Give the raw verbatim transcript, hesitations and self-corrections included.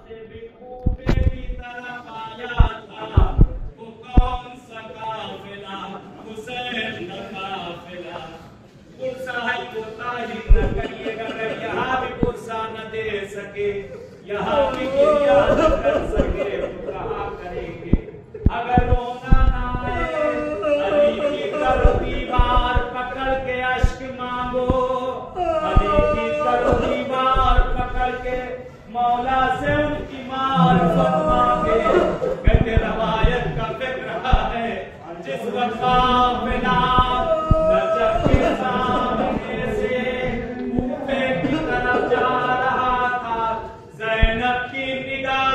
से बिखूबे की तरफ आया था, वो कौन सा काफिला, हुसैन का काफिला। पुरसा है कोताही न करिएगा, अगर यहाँ भी पुरसा न दे सके, यहाँ भी गिरिया न कर सके, तो कहाँ करेंगे। अगर रोना ना आए, अली की करो दीवार पकड़ के अश्क मांगो, अली की करो दीवार पकड़ के मौला से उनकी मार्फत मांगे। कहते रवायत का फिक्र है, जिस वक्त काफिला नजफ के सामने से कूफे की तरफ जा रहा था, ज़ैनब की निगाह